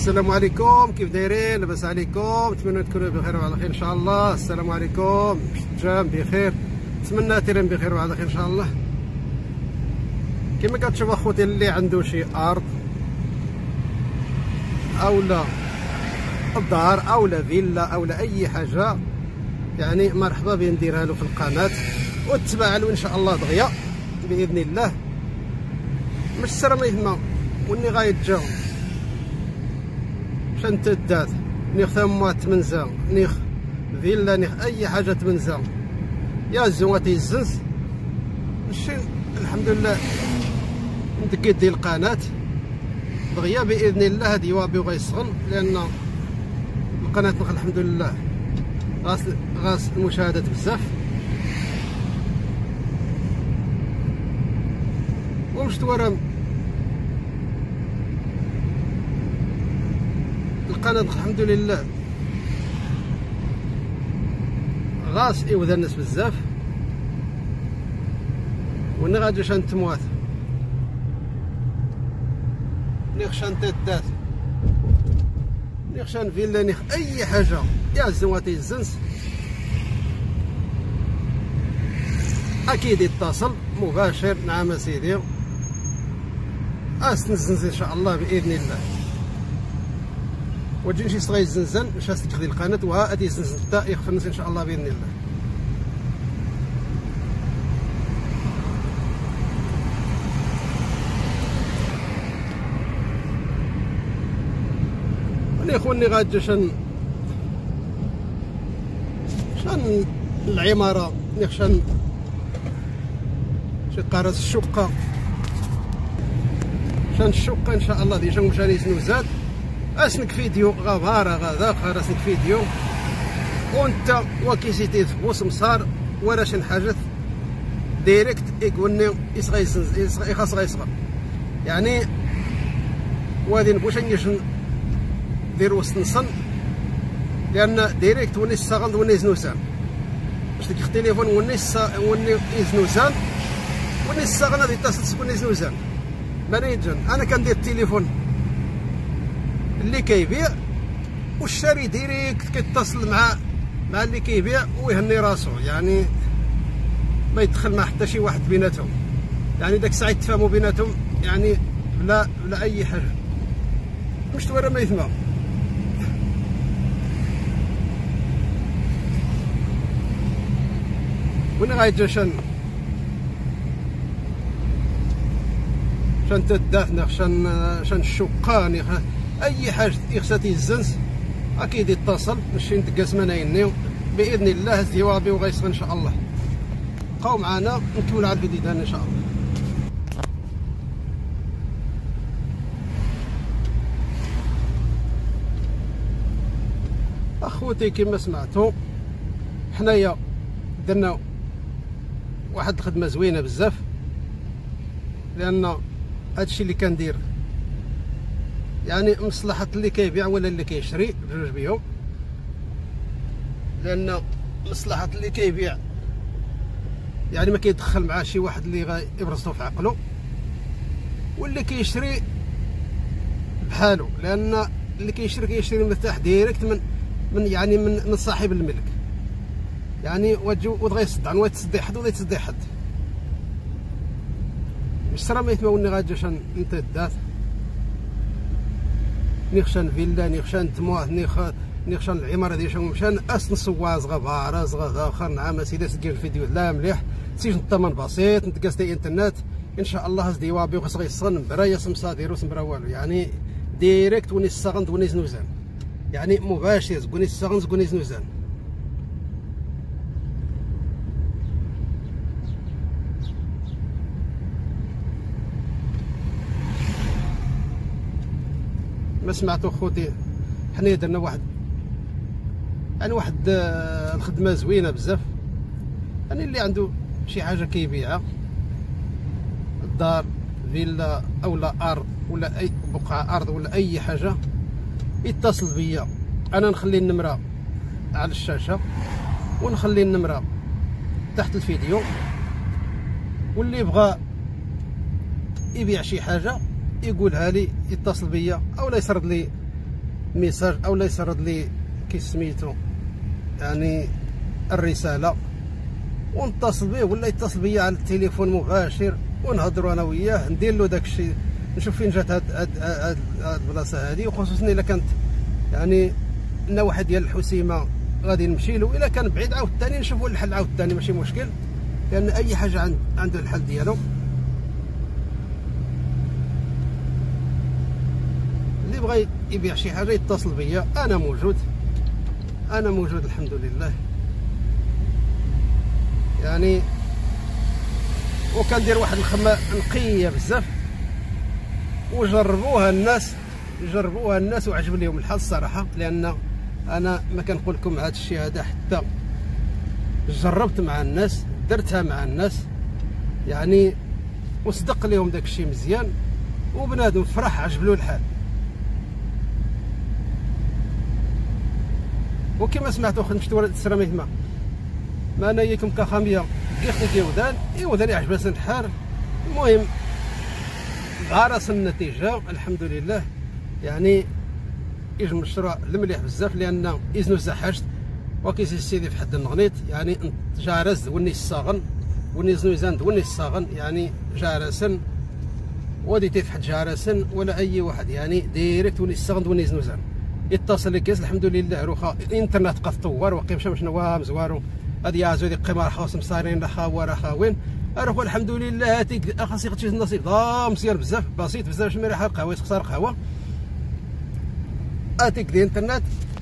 السلام عليكم، كيف دايرين؟ لاباس عليكم؟ نتمنى تكونوا بخير وعلى خير ان شاء الله. السلام عليكم، جام بخير، نتمنى تيرين بخير وعلى خير ان شاء الله. كما كتشوف اخوتي اللي عنده شي ارض اولا الدار اولا فيلا اولا اي حاجه، يعني مرحبا بين نديرها له في القناه وتتبع له ان شاء الله دغيا باذن الله. مش سرا ما يهمه وني غايتجاو شنت الدات نيخ ثمات تمنزا نيخ فيلا نيخ اي حاجه تمنزا يا زواتي الزنز ماشي. الحمد لله ندقيت ديال القناه دغيا باذن الله هادي وابي غيصغن، لان القناه الحمد لله غاس المشاهدات بزاف. ومش تورم القناه الحمد لله غاس ايوذا الناس بزاف، وانا غادي شان تموات نيخ شان تدات نيخ شان فيلا نيخ اي حاجه يا زواتي الزنس اكيد يتصل مباشر. نعم سيدي نزنز ان شاء الله باذن الله. وجي شي صغير زنزان باش تاخذي القناه وها غادي يزنزن حتى يخفنس ان شاء الله باذن الله. انا اخواني غادي شان العماره شان شي قرص الشقه شان الشقه ان شاء الله ديجا مشاني زنوزات اسنك فيديو غبارة غادا خرسنك فيديو وانت وكيسيتي تفوس مسار ولا شي حاجه ديريكت يقولني يخاص غيصغر، يعني وادي نبوش ندير وسط نصن، لان ديريكت وني الصاغند وني زنوسان باش تجي التليفون وني زنوسان وني الصاغند غادي يتصل وني زنوسان مريجن. انا كندير التليفون اللي كيبيع والشاري ديريكت كيتصل مع اللي كيبيع ويهني راسو، يعني ما يدخل مع حتى شي واحد بيناتهم، يعني داك الساعه يتفاهموا بيناتهم، يعني بلا اي حاجه. مش تورا ما يثمى وين غايجا شان تدافنا شان الشقان اي حاجه يخصها الزنس اكيد يتصل ماشي نتقاس منايني باذن الله. الزوابي وغيصغن ان شاء الله. بقاو معنا نكملوا على الفيديو ديالنا ان شاء الله. اخوتي كما سمعتوا حنايا درنا واحد الخدمه زوينه بزاف، لان هادشي اللي كندير يعني مصلحة اللي كيبيع ولا اللي كيشري بجوج بيهم، لأن مصلحة اللي كيبيع يعني ما كيدخل معاه شي واحد اللي يبرزو في عقله، واللي كيشري بحالو، لأن اللي كيشري مرتاح ديريكت من صاحب الملك، يعني ودغا يصد عن ويتصدي حد ولا يتصدي حد. مش سرا ما يتموني غادي شان انت الدات نيخشان فيلا نيخشان تمواه نيخشان العماره ديال مشان اسن صواز غباره زغا اخر. نعم سيدي سجل الفيديو لا مليح سيج الثمن بسيط نتقاس دي انترنت ان شاء الله. هز ديوابي وخص غيصن برايا سمسا ديرو سمبرا والو، يعني ديريكت وني الصغند وني زنوزان، يعني مباشر زكوني الصغند زكوني زنوزان. ما سمعتوا خوتي حنا درنا واحد الخدمه زوينه بزاف، يعني اللي عنده شي حاجه كيبيعها الدار فيلا اولا ارض ولا اي بقعه ارض ولا اي حاجه يتصل بيا. انا نخلي النمره على الشاشه ونخلي النمره تحت الفيديو، واللي بغى يبيع شي حاجه يقولها لي يتصل بيا او لا يسرد لي ميساج اولا يسرد لي كي سميتو يعني الرساله ونتصل به، ولا يتصل بيا على التليفون مباشر ونهضروا انا وياه، ندير له داك الشيء، نشوف فين جات هاد البلاصه هذه. وخصوصا الا كانت يعني النواحي ديال الحسيمه غادي نمشي له، الا كان بعيد عاوتاني نشوفوا الحل عاوتاني، ماشي مشكل، لان اي حاجه عنده الحل ديالو. اللي بغى يبيع شي حاجه يتصل بيا، انا موجود الحمد لله يعني. وكندير واحد الخدمه نقيه بزاف، وجربوها الناس وعجب لهم الحال الصراحه، لان انا ما كنقول لكم هذا الشيء هذا، حتى جربت مع الناس، درتها مع الناس يعني، وصدق لهم داك الشيء مزيان، وبنادم فرح عجب له الحال. وكما سمعتوا خدمت السراميك ما انا ياكم كخاميه كيختي ودان ودان عجبها الحال. المهم عرس النتيجه الحمد لله يعني. يجي المشروع المليح بزاف، لان اذن زحشت وكيسي السيدي في حد النغنيط يعني، جارز وني الصاغن وني زنوزان وني الصاغن يعني جارسن ودي تفتح جارسن ولا اي واحد يعني ديريكت وني الصاغن وني زنوزان يتصل لك الحمد لله. روخا الانترنت قف طوار وقيم شنو مزوارو هذه يازو دي قيمه خاص مصارين رخا وين اروح الحمد لله. هاتيك خاصي غتشي النصيب مزيان بزاف، بسيط بزاف، شمي ريحه القهوه تخسر قهوه. اتيك دي انترنت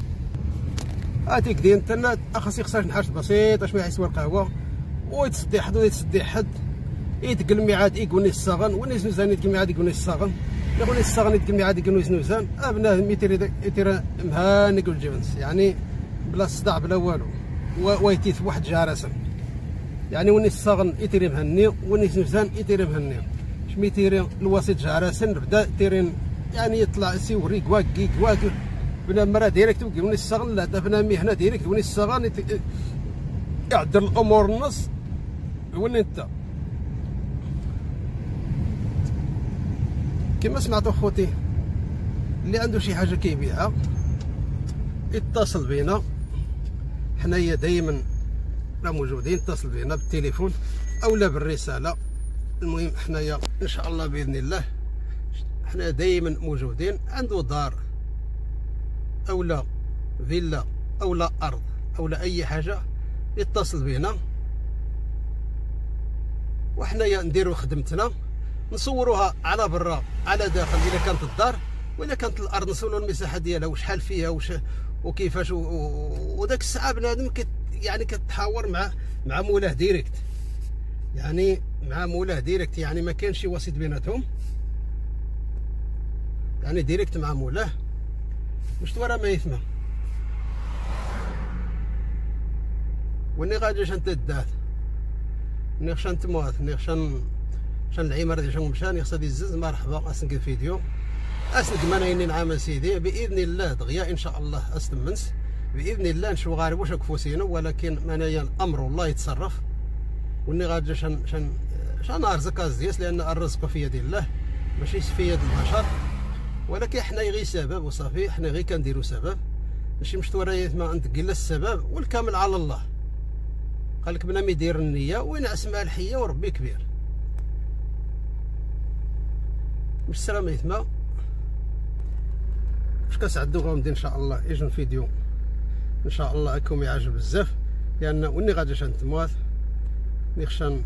خاصي خسر نحاش بسيط اش ما يسوى القهوه، ويتصدي حد يتقل ميعاد يقولني الصاغن وني زنوزان يتقل ميعاد يقولني الصاغن يقولني الصاغن يتقل ميعاد يقولني زنوزان. بنادم يتير مهاني يقول جيفنس يعني بلا صداع بلا والو، ويتيث واحد جارسن يعني وني الصاغن يتيري مهني وني زنوزان يتيري مهني. شمي يتيري الوسيط جارسن بدا تيرين يعني يطلع يسيوري كواكي بنا مرا ديريكت وني الصاغن لا دفنا مي هنا ديريكت وني الصاغن يعدل الامور النص وني انت. كما سمعتوا خوتي اللي عنده شي حاجه كيبيعها يتصل بينا، حنايا دائما موجودين، اتصل بينا بالتليفون او لا بالرساله. المهم حنايا ان شاء الله باذن الله حنا دائما موجودين. عنده دار او لا فيلا او لا ارض او لا اي حاجه يتصل بينا، وحنايا نديروا خدمتنا، نصوروها على برا على داخل اذا كانت الدار، واذا كانت الارض نصوروا المساحه ديالها وشحال فيها وكيفاش وداك الساعه بنادم يعني كتحاور مع مولاه ديريكت يعني يعني ما كاينش شي وسيط بيناتهم يعني ديريكت مع مولاه. واش تورا ما يثمى وني غادي شان تدات ني خشان تموات ني خشان العماره ديال شنو مشى ني خصها يزز. مرحبا اسنك الفيديو اسنك مناينين عام سيدي باذن الله دغيا ان شاء الله استمنس باذن الله نشوف غارب واش كفوسينو، ولكن منايا الامر والله يتصرف. وني غادي شان ارزق ازياس، لان الرزق في يد الله ماشي في يد البشر، ولكن حنا غير سبب وصافي، حنا غير كنديروا سبب ماشي مشتوريات ما نتقل السبب والكامل على الله. قال لك بنادم يدير النيه وينعس مع الحيه وربي كبير. مش السلام يتما واش كنسعدو غندير ان شاء الله يجي الفيديو ان شاء الله راكم يعجب بزاف، لان وني غادي نتموات نخشان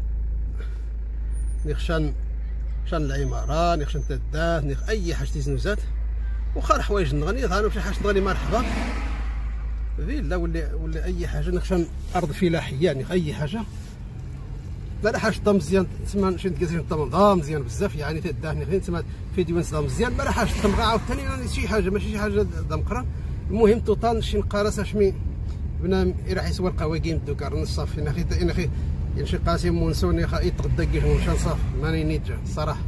العماره نخشان تدات اي حاجه تيزنوزات وخا حوايج نغني غانو شي حاجه نغني مرحبا فيلا ولا اي حاجه نخشان ارض فلاحيه يعني اي حاجه لا حاجه طا مزيان تسمى شي نتكازي طا مزيان بزاف يعني تداني فين تسمى فيديو نص مزيان لا حاجه طا عاوتاني يعني شي حاجه ماشي شي حاجه دمقره. المهم توطال شي نقارص شمي بنادم راح يسوى القواقيم دوكا نصافي انا شي قاسم ونسوني يتغدى كيف مشى صافي ماني نيتجا الصراحه.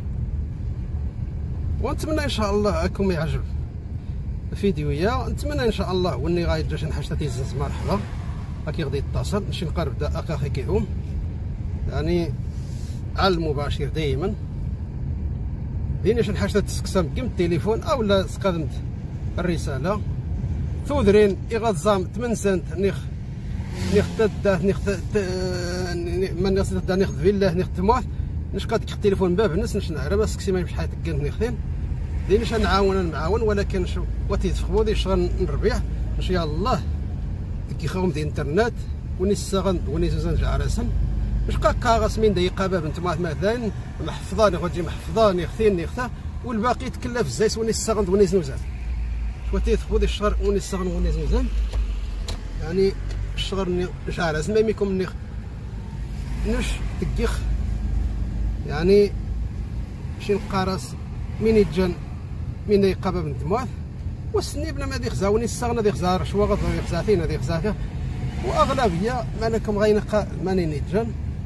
ونتمنى ان شاء الله راكم يعجب الفيديو يا نتمنى ان شاء الله وني غايجا شي حاجه تيزز مرحبا راكي غادي يتصل نمشي نقرب اخاخي كيهم يعني على المباشر دائما ديني شي حاجه تسقسم كيم التليفون او لا سقدمت الرساله ثودرين إغازام 8 سنت نيخ تدا نيخ من ناس تدا نيخ فيلا نيخ تموت نشقد التليفون باب الناس نشنع بس كسي ما يمشي حياتك كنت نيختين دينيش نعاون ولكن شو وتيتفخبو دي شغل نربيع ان شاء الله كي خوم دي انترنت ونسغن ونيزن جعرسن نشقا كاغس من دقيقه باب نتوما مثلا محفظاني غتجي محفظاني ختين نيختا والباقي يتكلف الزيت ونسغن ونيزنوزات وتيتفخبو دي الشغل ونسغن ونيزنوزان يعني الشغل جعرس ما يميكم نش تكيخ يعني شي نقارس من يتجن من يقابا بنت موات والسني بلا ما دي خزاوني السغنه دي خزار شوا غض دي خزاتين دي خزاته واغلبيه مالكم غينقا ماني نيتجن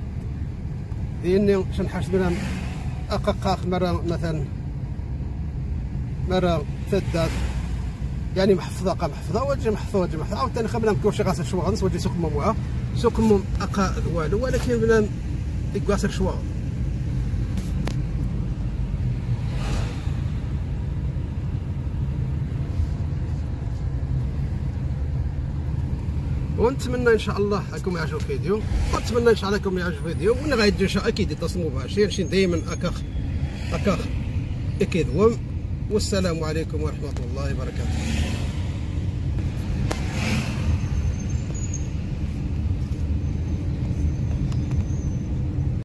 لاني شنحاش بلا اقاق مره مثلا مره تدات يعني محفظه وجه محفظه عاوتاني خبنا مكوش غاسل شوا غنس وجه سوق مموعه سوق مم اقا والو ولكن بلا يقاسر شوا ونتمنى ان شاء الله راكم يعجبوا الفيديو ونتمنى ان شاء الله راكم يعجبوا الفيديو وانا غايدير ان شاء اكيد يتصل مباشر شي دائما اكاخ اكيد والسلام عليكم ورحمه الله وبركاته.